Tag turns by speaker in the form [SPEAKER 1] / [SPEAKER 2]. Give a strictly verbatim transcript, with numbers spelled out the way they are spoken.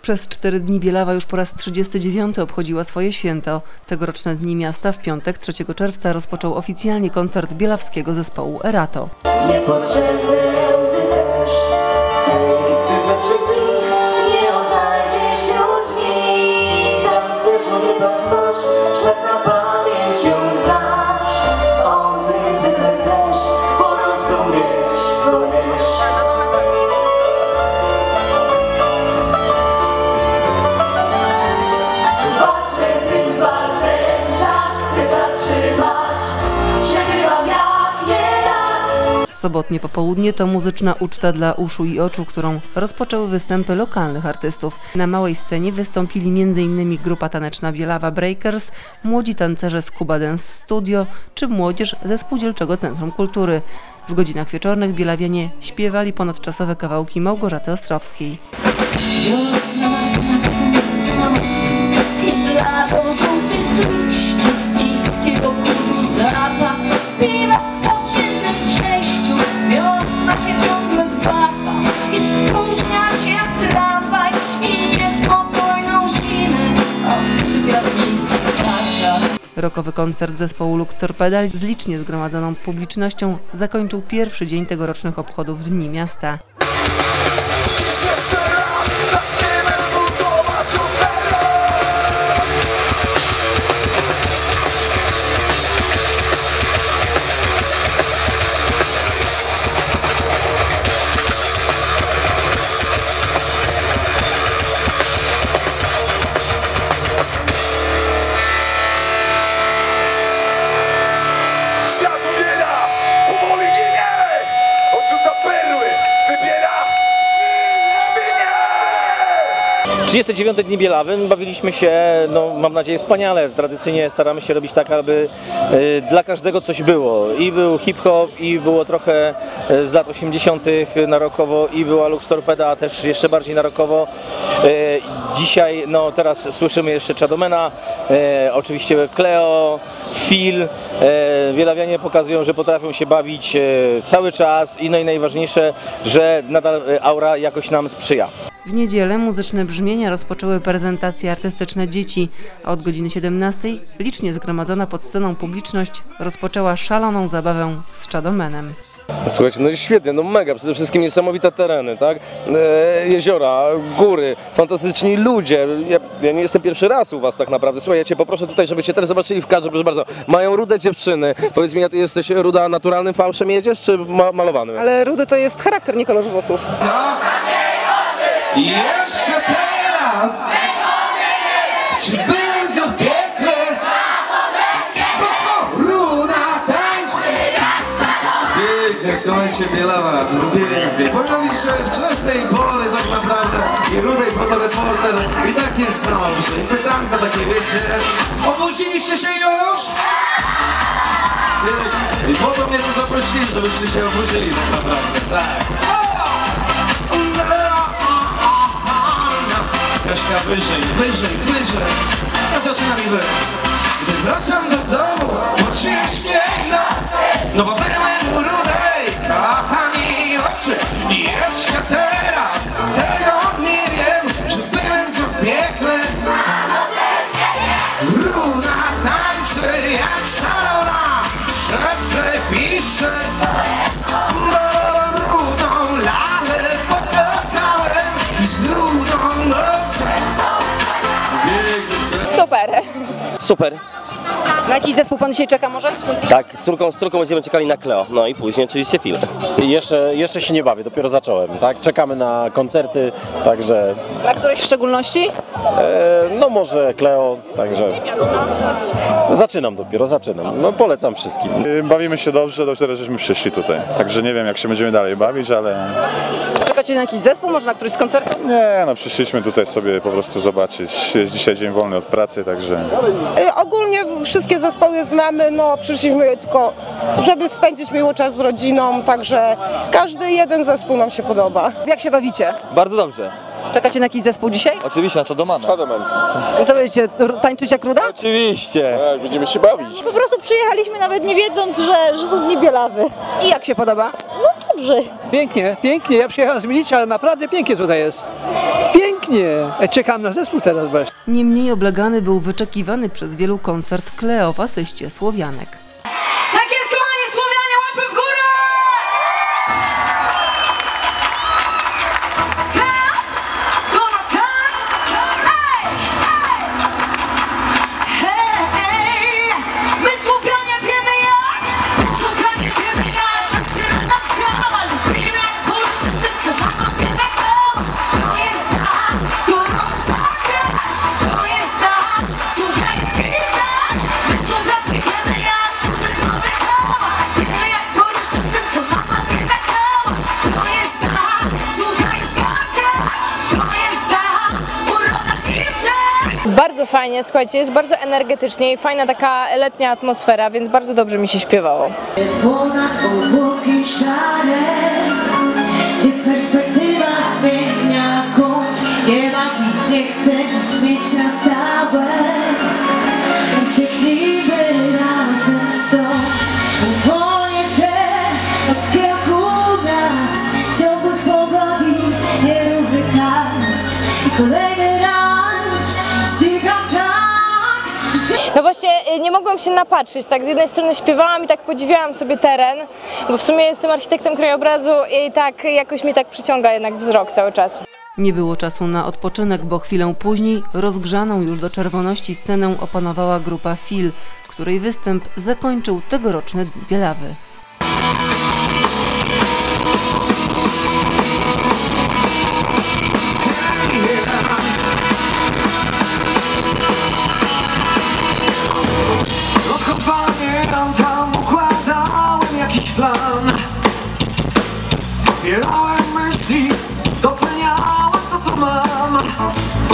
[SPEAKER 1] Przez cztery dni Bielawa już po raz trzydziesty dziewiąty obchodziła swoje święto. Tegoroczne Dni Miasta w piątek, trzeciego czerwca, rozpoczął oficjalnie koncert bielawskiego zespołu Erato.
[SPEAKER 2] Niepotrzebne łzy też, tej iskry z lepszych dni, nie odnajdziesz już nikt. Tancerzu nie potrwasz, wszak na pamięć już znasz. O łzy pytaj też, porozumiesz, powiesz. Walczę tym walcem, czas chcę zatrzymać, przegrywam jak nieraz.
[SPEAKER 1] Sobotnie popołudnie to muzyczna uczta dla uszu i oczu, którą rozpoczęły występy lokalnych artystów. Na małej scenie wystąpili między innymi grupa taneczna Bielawa Breakers, młodzi tancerze z Kuba Dance Studio czy młodzież ze Spółdzielczego Centrum Kultury. W godzinach wieczornych bielawianie śpiewali ponadczasowe kawałki Małgorzaty Ostrowskiej. Rockowy koncert zespołu Lux Torpeda z licznie zgromadzoną publicznością zakończył pierwszy dzień tegorocznych obchodów Dni Miasta.
[SPEAKER 3] Świat umiera, powoli ginie, odrzuca perły, wybiera świnie!
[SPEAKER 4] trzydzieste dziewiąte Dni Bielawy, bawiliśmy się, no, mam nadzieję, wspaniale. Tradycyjnie staramy się robić tak, aby y, dla każdego coś było. I był hip-hop, i było trochę y, z lat osiemdziesiątych na rockowo, i była Lux Torpeda, a też jeszcze bardziej na rockowo. Y, dzisiaj, no teraz słyszymy jeszcze Chadomena, y, oczywiście Cleo, Phil. Y, Bielawianie pokazują, że potrafią się bawić y, cały czas i no i najważniejsze, że nadal y, aura jakoś nam sprzyja.
[SPEAKER 1] W niedzielę muzyczne brzmienia rozpoczęły prezentacje artystyczne dzieci, a od godziny siedemnastej licznie zgromadzona pod sceną publiczność rozpoczęła szaloną zabawę z Chadomenem.
[SPEAKER 5] Słuchajcie, no świetnie, no mega, przede wszystkim niesamowite tereny, tak? E, jeziora, góry, fantastyczni ludzie. Ja, ja nie jestem pierwszy raz u was tak naprawdę. Słuchaj, ja cię poproszę tutaj, żebyście teraz zobaczyli w kadrze, proszę bardzo. Mają rude dziewczyny. Powiedz mi, ty jesteś ruda naturalnym fałszem jedziesz, czy ma malowanym?
[SPEAKER 6] Ale rudy to jest charakter, nie kolor włosów.
[SPEAKER 3] Jeszcze teraz! Czy byłem znów w piekle? Bo co? Ruda tańczy! Pięknie, słuchajcie, Bielawa, pięknie. Powinno być, że wczesnej pory tak naprawdę i rudej fotoreporter i tak jest dobrze. I pytanko takie, wiecie, obudziliście się już? I po to mnie tu zaprosili, żebyście się obudzili tak naprawdę, tak. Kaśka wyżej, wyżej, wyżej. Ja zaczynam i wy. Gdy wracam do domu, bo ciężkie no, no bo byłem u rudej, kochani oczy. I jeszcze teraz tego nie wiem, czy byłem znów w piekle. Ruda tańczy jak szalona, szepcze, pisze. Rudą lalę pokochałem i z rudą nocą.
[SPEAKER 6] Super.
[SPEAKER 4] Super.
[SPEAKER 6] Na jakiś zespół pan dzisiaj czeka może?
[SPEAKER 4] Tak, z córką, z córką będziemy czekali na Cleo, no i później oczywiście film.
[SPEAKER 7] Jeszcze, jeszcze się nie bawię, dopiero zacząłem, tak? Czekamy na koncerty, także...
[SPEAKER 6] Na której w szczególności?
[SPEAKER 7] E, no może Cleo, także... Zaczynam dopiero, zaczynam. No polecam wszystkim.
[SPEAKER 8] Bawimy się dobrze, do której żeśmy przyszli tutaj. Także nie wiem, jak się będziemy dalej bawić, ale...
[SPEAKER 6] Czekacie na jakiś zespół, może na któryś z koncertów?
[SPEAKER 8] Nie, no przyszliśmy tutaj sobie po prostu zobaczyć. Jest dzisiaj dzień wolny od pracy, także...
[SPEAKER 9] Y, ogólnie wszystkie zespoły znamy, no przyszliśmy tylko, żeby spędzić miły czas z rodziną, także każdy jeden zespół nam się podoba.
[SPEAKER 6] Jak się bawicie?
[SPEAKER 4] Bardzo dobrze.
[SPEAKER 6] Czekacie na jakiś zespół dzisiaj?
[SPEAKER 4] Oczywiście na Chadomana.
[SPEAKER 6] No to będziecie tańczyć jak ruda?
[SPEAKER 4] Oczywiście.
[SPEAKER 7] Tak, będziemy się bawić.
[SPEAKER 9] Po prostu przyjechaliśmy nawet nie wiedząc, że, że są Dni Bielawy.
[SPEAKER 6] I jak się podoba?
[SPEAKER 9] No dobrze.
[SPEAKER 10] Pięknie, pięknie. Ja przyjechałem z Milicza, ale naprawdę pięknie tutaj jest. Pięknie. pięknie. Czekam na zespół teraz właśnie.
[SPEAKER 1] Niemniej oblegany był wyczekiwany przez wielu koncert Kleo w asyście Słowianek.
[SPEAKER 2] Tak jest, kochani Słowianie, łapy w górę! Kleo, Donatan, hej! Hej! My Słowianie wiemy jak! Słowianie wiemy jak! Patrzcie na nas działa! Lubimy jak poruszysz tym, co mama wie tak to jest tak gorąca krew! To jest nasz słowiański znak! My Słowianie wiemy jak! Użyć mamy ciała! Wiemy jak poruszysz tym, co mama wie tak to jest tak słowiańska krew! To jest tak uroda dziewczyn!
[SPEAKER 11] Bardzo fajnie, słuchajcie, jest bardzo energetycznie i fajna taka letnia atmosfera, więc bardzo dobrze mi się śpiewało.
[SPEAKER 2] Ponad obłoki szare, gdzie perspektywa zmienia kąt. Nie ma nic, nie chcę nic mieć na stałe. Ucieknijmy razem stąd. Uwolnię cię od skiełku miast, ciągłych pogodi, nierównych kast. I kolejny raz zbiega tak, że...
[SPEAKER 11] No właśnie nie mogłam się napatrzeć, tak z jednej strony śpiewałam i tak podziwiałam sobie teren, bo w sumie jestem architektem krajobrazu i tak jakoś mi tak przyciąga jednak wzrok cały czas.
[SPEAKER 1] Nie było czasu na odpoczynek, bo chwilę później rozgrzaną już do czerwoności scenę opanowała grupa Fil, której występ zakończył tegoroczne Dni Bielawy.
[SPEAKER 3] Odkąd pamiętam, układałem jakiś plan. Zbierałem myśli, doceniałem to co mam.